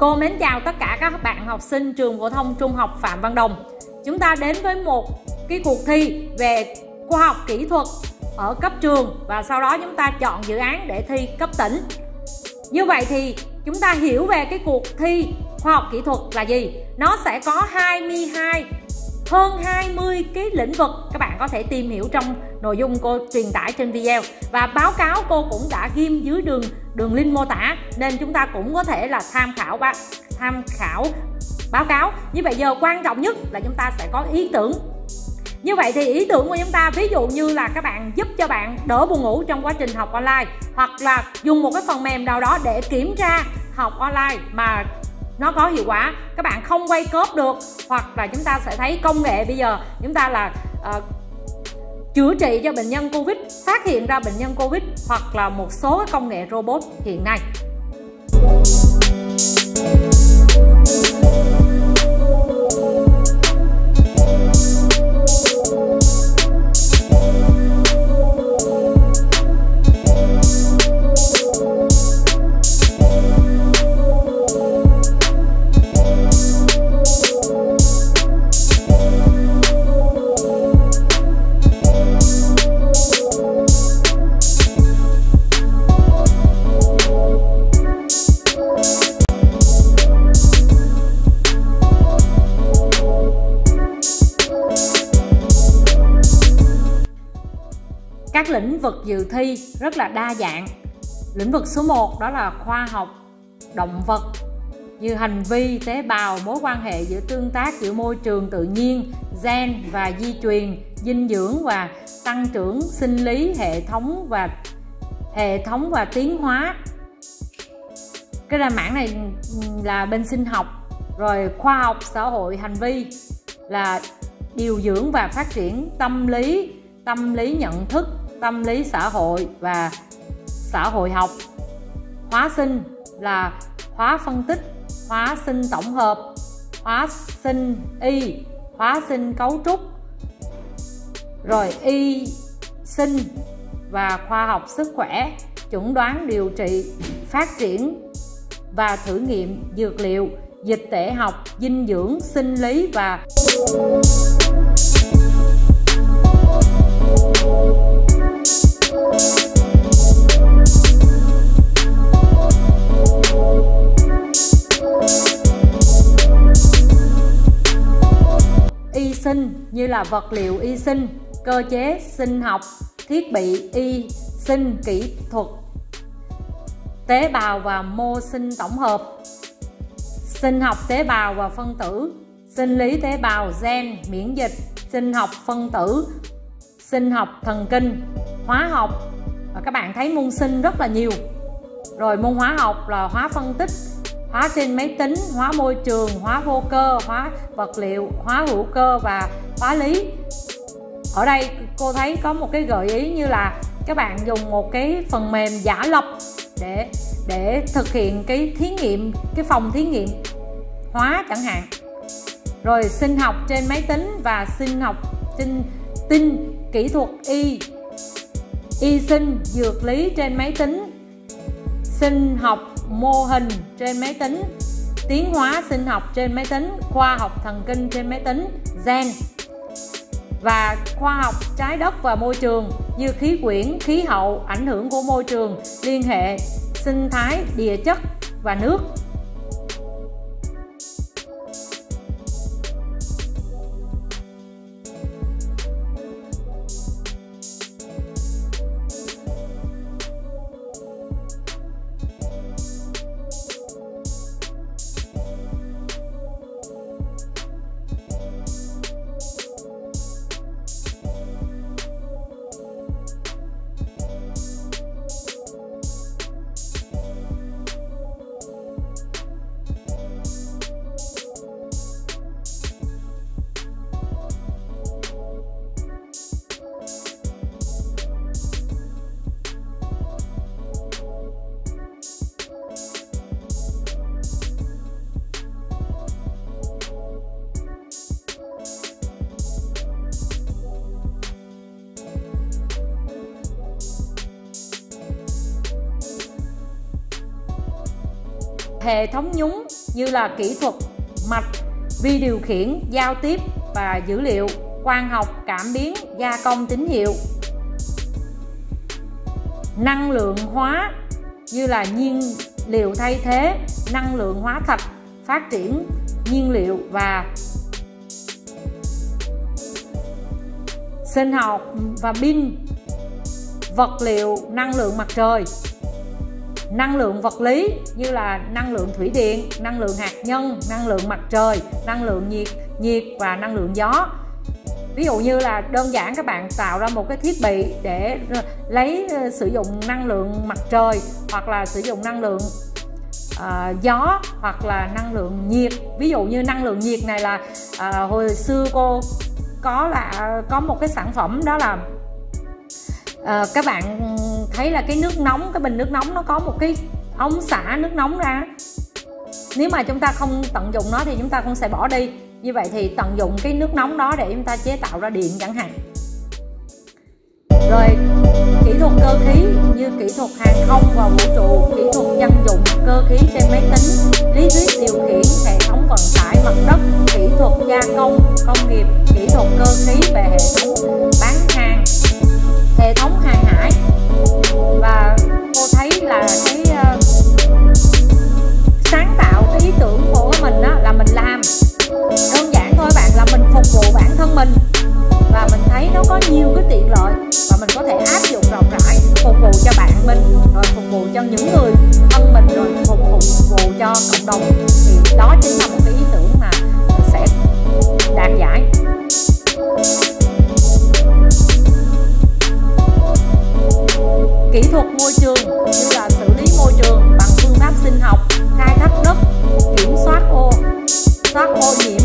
Cô mến chào tất cả các bạn học sinh trường phổ thông trung học Phạm Văn Đồng. Chúng ta đến với một cái cuộc thi về khoa học kỹ thuật ở cấp trường và sau đó chúng ta chọn dự án để thi cấp tỉnh. Như vậy thì chúng ta hiểu về cái cuộc thi khoa học kỹ thuật là gì. Nó sẽ có hơn 20 cái lĩnh vực, các bạn có thể tìm hiểu trong nội dung cô truyền tải trên video, và báo cáo cô cũng đã ghim dưới đường link mô tả, nên chúng ta cũng có thể là tham khảo báo cáo. Như vậy giờ quan trọng nhất là chúng ta sẽ có ý tưởng. Như vậy thì ý tưởng của chúng ta, ví dụ như là các bạn giúp cho bạn đỡ buồn ngủ trong quá trình học online, hoặc là dùng một cái phần mềm nào đó để kiểm tra học online mà nó có hiệu quả, các bạn không quay cóp được, hoặc là chúng ta sẽ thấy công nghệ bây giờ chúng ta là chữa trị cho bệnh nhân Covid, phát hiện ra bệnh nhân Covid, hoặc là một số công nghệ robot hiện nay. Các lĩnh vực dự thi rất là đa dạng. Lĩnh vực số 1 đó là khoa học động vật, như hành vi, tế bào, mối quan hệ giữa tương tác giữa môi trường tự nhiên, gen và di truyền, dinh dưỡng và tăng trưởng, sinh lý, hệ thống và tiến hóa. Cái là mảng này là bên sinh học. Rồi khoa học xã hội hành vi là điều dưỡng và phát triển tâm lý nhận thức, tâm lý xã hội và xã hội học. Hóa sinh là hóa phân tích, hóa sinh tổng hợp, hóa sinh y, hóa sinh cấu trúc. Rồi y sinh và khoa học sức khỏe, chẩn đoán, điều trị, phát triển và thử nghiệm dược liệu, dịch tễ học, dinh dưỡng, sinh lý và y sinh như là vật liệu y sinh, cơ chế sinh học, thiết bị y sinh, kỹ thuật, tế bào và mô sinh tổng hợp, sinh học tế bào và phân tử, sinh lý tế bào, gen, miễn dịch, sinh học phân tử, sinh học thần kinh, hóa học. Và các bạn thấy môn sinh rất là nhiều. Rồi môn hóa học là hóa phân tích, hóa trên máy tính, hóa môi trường, hóa vô cơ, hóa vật liệu, hóa hữu cơ và hóa lý. Ở đây cô thấy có một cái gợi ý như là các bạn dùng một cái phần mềm giả lập để thực hiện cái thí nghiệm, cái phòng thí nghiệm hóa chẳng hạn. Rồi sinh học trên máy tính và sinh học tin, kỹ thuật y sinh, dược lý trên máy tính, sinh học mô hình trên máy tính, tiến hóa sinh học trên máy tính, khoa học thần kinh trên máy tính, gen và khoa học trái đất và môi trường như khí quyển, khí hậu, ảnh hưởng của môi trường, liên hệ, sinh thái, địa chất và nước. Hệ thống nhúng như là kỹ thuật mạch, vi điều khiển, giao tiếp và dữ liệu, quang học, cảm biến, gia công tín hiệu. Năng lượng hóa như là nhiên liệu thay thế, năng lượng hóa thạch, phát triển nhiên liệu và sinh học và pin, vật liệu, năng lượng mặt trời. Năng lượng vật lý như là năng lượng thủy điện, năng lượng hạt nhân, năng lượng mặt trời, năng lượng nhiệt và năng lượng gió. Ví dụ như là đơn giản các bạn tạo ra một cái thiết bị để lấy sử dụng năng lượng mặt trời, hoặc là sử dụng năng lượng gió, hoặc là năng lượng nhiệt. Ví dụ như năng lượng nhiệt này là hồi xưa cô có một cái sản phẩm, đó là các bạn thấy là cái nước nóng, cái bình nước nóng nó có một cái ống xả nước nóng ra. Nếu mà chúng ta không tận dụng nó thì chúng ta cũng sẽ bỏ đi. Như vậy thì tận dụng cái nước nóng đó để chúng ta chế tạo ra điện chẳng hạn. Rồi kỹ thuật cơ khí như kỹ thuật hàng không và vũ trụ, kỹ thuật dân dụng cơ khí trên máy tính, lý thuyết điều khiển hệ thống vận tải mặt đất, kỹ thuật gia công công nghiệp, kỹ thuật cơ khí về hệ thống bán hàng, hệ thống hàng hải. Và cô thấy là cái sáng tạo, cái ý tưởng của mình đó là mình làm đơn giản thôi bạn, là mình phục vụ bản thân mình, và mình thấy nó có nhiều cái tiện lợi và mình có thể áp dụng rộng rãi, phục vụ cho bạn mình, rồi phục vụ cho những người thân mình, rồi phục vụ cho cộng đồng. Thì đó chính là một cái ý tưởng mà sẽ đạt giải. Kỹ thuật môi trường như là xử lý môi trường bằng phương pháp sinh học, khai thác đất, kiểm soát ô nhiễm